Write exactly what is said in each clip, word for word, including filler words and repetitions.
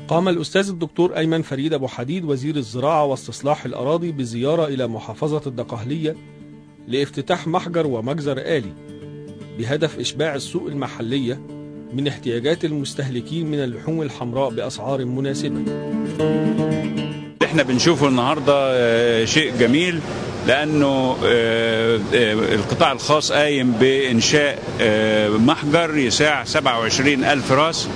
قام الأستاذ الدكتور أيمن فريد أبو حديد وزير الزراعة واستصلاح الأراضي بزيارة إلى محافظة الدقهلية لافتتاح محجر ومجزر آلي بهدف إشباع السوق المحلية من احتياجات المستهلكين من اللحوم الحمراء بأسعار مناسبة. احنا بنشوفه النهاردة شيء جميل، لأنه القطاع الخاص قايم بإنشاء محجر يساع سبعة وعشرين ألف راس،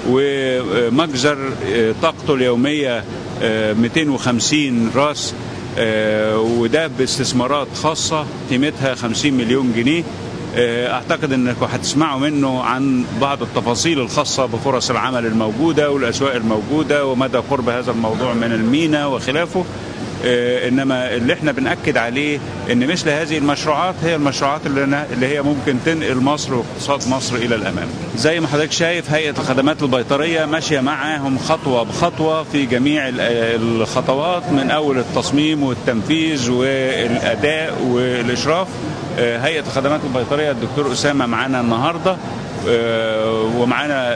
ومجزر طاقته اليومية مئتين وخمسين راس، وده باستثمارات خاصة قيمتها خمسين مليون جنيه. اعتقد انكم هتسمعوا منه عن بعض التفاصيل الخاصة بفرص العمل الموجودة والاسواق الموجودة ومدى قرب هذا الموضوع من الميناء وخلافه. انما اللي احنا بنأكد عليه ان مثل هذه المشروعات هي المشروعات اللي, اللي هي ممكن تنقل مصر واقتصاد مصر الى الامام. زي ما حضرتك شايف هيئة الخدمات البيطرية ماشية معاهم خطوة بخطوة في جميع الخطوات، من اول التصميم والتنفيذ والاداء والاشراف. هيئة الخدمات البيطرية الدكتور أسامة معانا النهاردة، ومعانا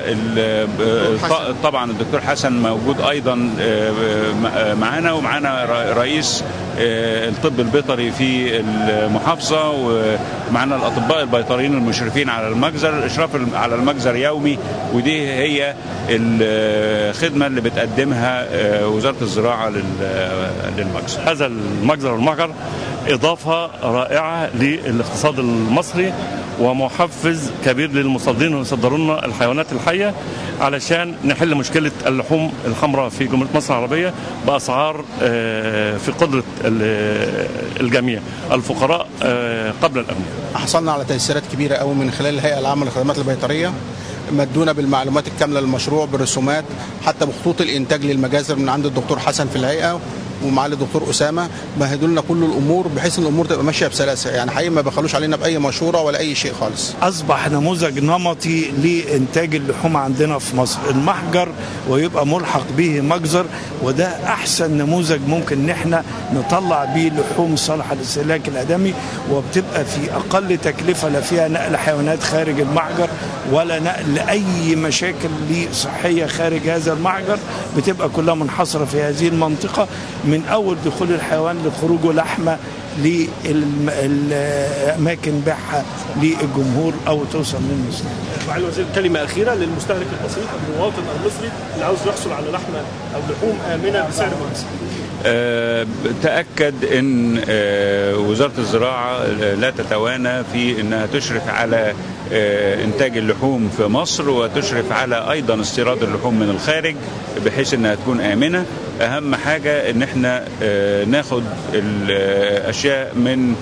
طبعا الدكتور حسن موجود ايضا معانا، ومعانا رئيس الطب البيطري في المحافظة، ومعانا الأطباء البيطريين المشرفين على المجزر. الإشراف على المجزر يومي، ودي هي الخدمة اللي بتقدمها وزارة الزراعة للمجزر. هذا المجزر والمحجر إضافة رائعة للاقتصاد المصري ومحفز كبير للمصدرين ويصدرون الحيوانات الحية، علشان نحل مشكلة اللحوم الحمراء في جمهورية مصر العربية بأسعار في قدرة الجميع، الفقراء قبل الأغنياء. حصلنا على تيسيرات كبيرة قوي من خلال الهيئة العامة للخدمات البيطرية، مدونا بالمعلومات الكاملة للمشروع بالرسومات حتى بخطوط الإنتاج للمجازر من عند الدكتور حسن في الهيئة ومعالي الدكتور أسامة. مهدوا لنا كل الأمور بحيث ان الأمور تبقى ماشية بسلاسة، يعني حقيقي ما بخلوش علينا بأي مشورة ولا أي شيء خالص. أصبح نموذج نمطي لإنتاج اللحوم عندنا في مصر، المحجر ويبقى ملحق به مجزر، وده أحسن نموذج ممكن إن احنا نطلع به لحوم صالحة للاستهلاك الآدمي، وبتبقى في أقل تكلفة، لا فيها نقل حيوانات خارج المحجر ولا نقل أي مشاكل صحية خارج هذا المحجر، بتبقى كلها منحصرة في هذه المنطقة من أول دخول الحيوان لخروجه لحمة للأماكن بيعها للجمهور أو توصل للمستهلك. معالي الوزير، كلمة أخيرة للمستهلك البسيط المواطن المصري اللي عاوز يحصل على لحمة أو لحوم آمنة بسعر مناسب. أه تأكد أن أه وزارة الزراعة لا تتوانى في أنها تشرف على أه إنتاج اللحوم في مصر، وتشرف على أيضا استيراد اللحوم من الخارج بحيث أنها تكون آمنة. أهم حاجة أن احنا أه ناخد الأشياء من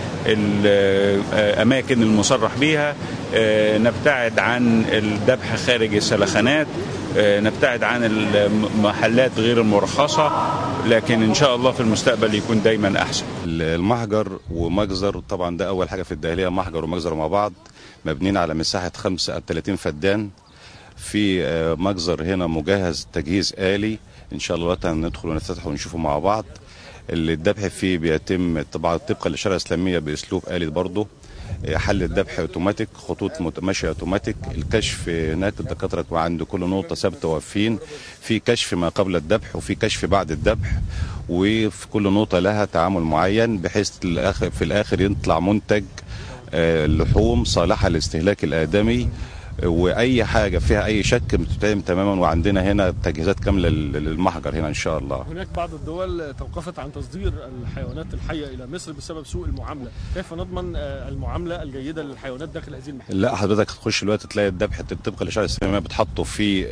الأماكن المصرح بها، أه نبتعد عن الذبح خارج السلخانات، نبتعد عن المحلات غير المرخصة، لكن إن شاء الله في المستقبل يكون دايما أحسن. المحجر ومجزر طبعا ده أول حاجة في الداهلية، محجر ومجزر مع بعض مبنين على مساحة خمسة وثلاثين فدان. في مجزر هنا مجهز تجهيز آلي، إن شاء الله هندخل ونفتحه ونشوفه مع بعض. اللي الذبح فيه بيتم طبعا طبقا للشريعة الإسلامية بأسلوب آلي برضه، حل الذبح اوتوماتيك، خطوط ماشيه اوتوماتيك. الكشف هناك الدكاتره عند كل نقطه ثابته واقفين، في كشف ما قبل الذبح وفي كشف بعد الذبح، وفي كل نقطه لها تعامل معين بحيث في الاخر يطلع منتج لحوم صالحه للاستهلاك الادمي، واي حاجه فيها اي شك بتتم تماما. وعندنا هنا تجهيزات كامله للمحجر هنا ان شاء الله. هناك بعض الدول توقفت عن تصدير الحيوانات الحيه الى مصر بسبب سوء المعامله، كيف نضمن المعامله الجيده للحيوانات داخل هذه المحلات؟ لا حضرتك تخش الوقت تلاقي الذبح طبقا للشريعه الاسلاميه بتحطه في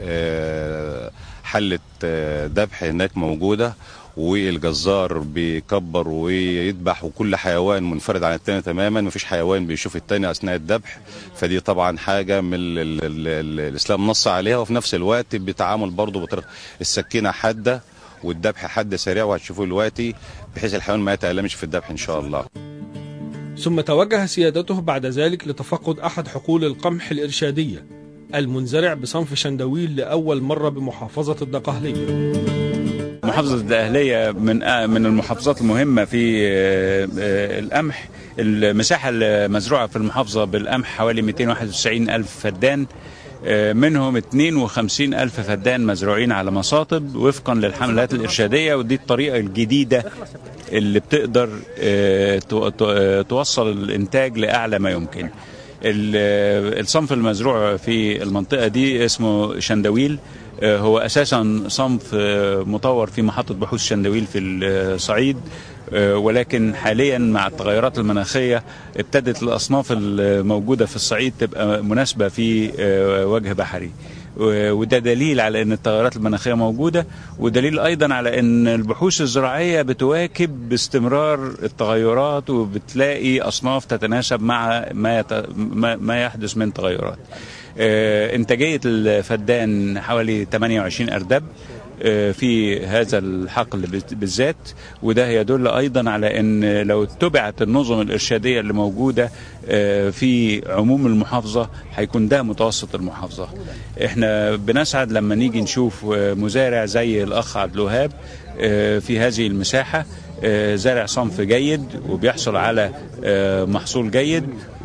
حله ذبح هناك موجوده، والجزار بيكبر ويذبح، وكل حيوان منفرد عن التاني تماما، مفيش حيوان بيشوف التاني اثناء الذبح. فدي طبعا حاجه من ال ال ال ال الاسلام نص عليها، وفي نفس الوقت بيتعامل برضه بطريقه السكينه حاده والذبح حد سريع، وهتشوفوه دلوقتي بحيث الحيوان ما يتألمش في الذبح ان شاء الله. ثم توجه سيادته بعد ذلك لتفقد احد حقول القمح الارشاديه المنزرع بصنف شندويل لاول مره بمحافظه الدقهليه. محافظة الدقهلية من من المحافظات المهمة في القمح. المساحة المزروعة في المحافظة بالقمح حوالي مئتين وواحد وتسعين ألف فدان. منهم اثنين وخمسين ألف فدان مزروعين على مصاطب وفقا للحملات الإرشادية، ودي الطريقة الجديدة اللي بتقدر توصل الإنتاج لأعلى ما يمكن. الصنف المزروع في المنطقة دي اسمه شندويل، هو أساسا صنف مطور في محطة بحوث شندويل في الصعيد، ولكن حاليا مع التغيرات المناخية ابتدت الأصناف الموجودة في الصعيد تبقى مناسبة في وجه بحري، وده دليل على أن التغيرات المناخية موجودة، ودليل أيضا على أن البحوث الزراعية بتواكب باستمرار التغيرات وبتلاقي أصناف تتناسب مع ما, يت... ما يحدث من تغيرات. إنتاجية الفدان حوالي ثمانية وعشرين أردب في هذا الحقل بالذات، وده يدل أيضا على أن لو اتبعت النظم الإرشادية اللي موجودة في عموم المحافظة هيكون ده متوسط المحافظة. احنا بنسعد لما نيجي نشوف مزارع زي الأخ عبد الوهاب في هذه المساحة زارع صنف جيد وبيحصل على محصول جيد،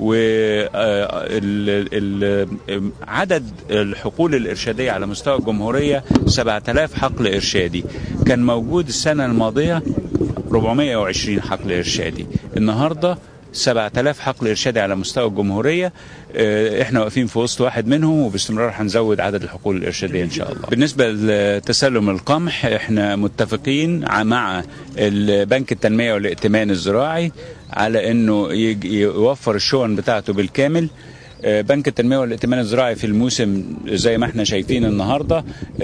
وعدد الحقول الإرشادية على مستوى الجمهورية سبعة آلاف حقل إرشادي، كان موجود السنة الماضية أربعمائة وعشرين حقل إرشادي، النهاردة سبعة آلاف حقل إرشادي على مستوى الجمهورية. احنا واقفين في وسط واحد منهم، وباستمرار هنزود عدد الحقول الإرشادية إن شاء الله. بالنسبة لتسلم القمح احنا متفقين مع البنك التنمية والائتمان الزراعي على انه يوفر الشون بتاعته بالكامل. بنك التنمية والائتمان الزراعي في الموسم زي ما احنا شايفين النهاردة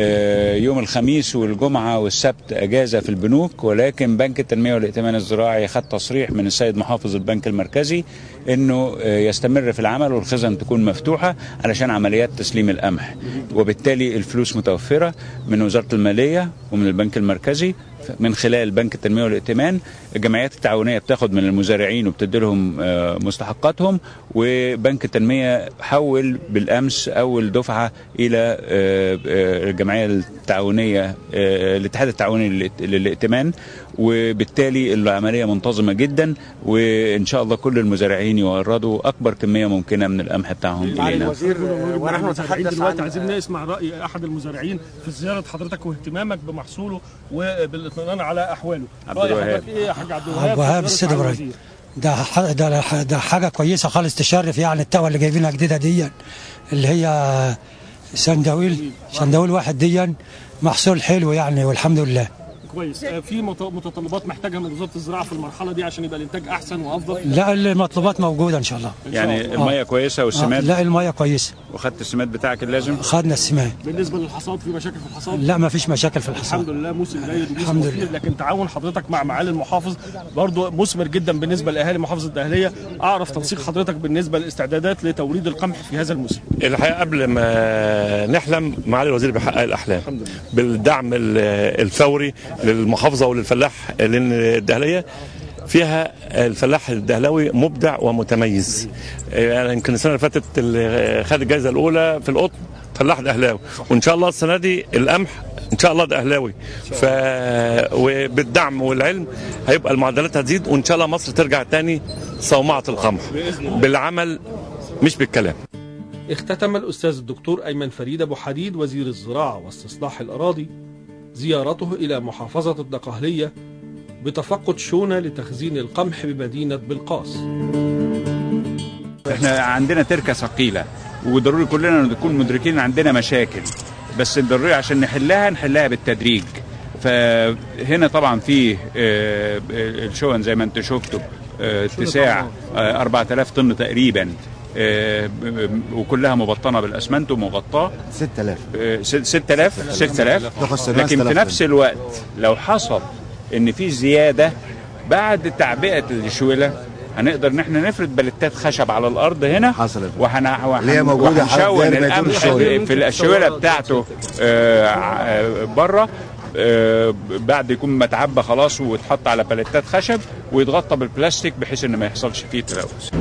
يوم الخميس والجمعة والسبت اجازة في البنوك، ولكن بنك التنمية والائتمان الزراعي خد تصريح من السيد محافظ البنك المركزي انه يستمر في العمل والخزن تكون مفتوحة علشان عمليات تسليم القمح، وبالتالي الفلوس متوفرة من وزارة المالية ومن البنك المركزي من خلال بنك التنمية والائتمان. الجمعيات التعاونية بتاخد من المزارعين وبتدي لهم مستحقاتهم، وبنك التنمية حول بالأمس أول دفعة إلى الجمعية التعاونية الاتحاد التعاوني للائتمان، وبالتالي العملية منتظمة جدا، وإن شاء الله كل المزارعين يوردوا أكبر كمية ممكنة من القمح بتاعهم إلينا. الوزير ونحن نتحدث دلوقتي عايزين نسمع رأي أحد المزارعين في زيارة حضرتك واهتمامك بمحصوله وبالاطمئنان على أحواله. رأي حضرتك إيه يا حاج عبد الوهاب؟ عبد الوهاب السيد إبراهيم، ده ده ده حاجة كويسة خالص تشرف، يعني التوى اللي جايبينها جديدة دي اللي هي شندويل شندويل واحد دي محصول حلو يعني، والحمد لله. كويس. في متطلبات محتاجها من وزاره الزراعه في المرحله دي عشان يبقى الانتاج احسن وافضل؟ لا المطلوبات موجوده ان شاء الله. يعني الميه كويسه والسماد؟ لا الميه كويسه. وخدت السماد بتاعك اللازم؟ خدنا السماد. بالنسبه للحصاد في مشاكل في الحصاد؟ لا ما فيش مشاكل في الحصاد الحمد لله، موسم جيد وموسم مثمر. لكن تعاون حضرتك مع معالي المحافظ برضو مثمر جدا بالنسبه لاهالي محافظه الدقهليه. اعرف تنسيق حضرتك بالنسبه للاستعدادات لتوريد القمح في هذا الموسم؟ الحقيقه قبل ما نحلم معالي الوزير بيحقق الاحلام بالدعم الفوري للمحافظه الفلاح، لان الدهليه فيها الفلاح الدهلاوي مبدع ومتميز. يعني يمكن السنه اللي فاتت اللي خد الجائزه الاولى في القطن فلاح دهلاوي، وان شاء الله السنه دي القمح ان شاء الله دهلاوي. ف وبالدعم والعلم هيبقى المعدلات هتزيد، وان شاء الله مصر ترجع تاني صومعه القمح بالعمل مش بالكلام. اختتم الاستاذ الدكتور ايمن فريد ابو حديد وزير الزراعه واستصلاح الاراضي زيارته إلى محافظة الدقهلية بتفقد شونة لتخزين القمح بمدينة بلقاس. احنا عندنا تركة ثقيلة، وضروري كلنا نكون مدركين عندنا مشاكل، بس ضروري عشان نحلها نحلها بالتدريج. فهنا طبعا فيه الشون زي ما انتم شفتوا اتساع أربعة آلاف طن تقريبا، وكلها مبطنه بالاسمنت ومغطاه ستة آلاف ستة آلاف ستة آلاف. لكن في نفس الوقت لو حصل ان في زياده بعد تعبئه الشويله هنقدر ان احنا نفرد بلتات خشب على الارض هنا حصلت وهنشون القمح في الشويله بتاعته بره بعد يكون متعبى خلاص ويتحط على بلتات خشب ويتغطى بالبلاستيك بحيث ان ما يحصلش فيه تلوث.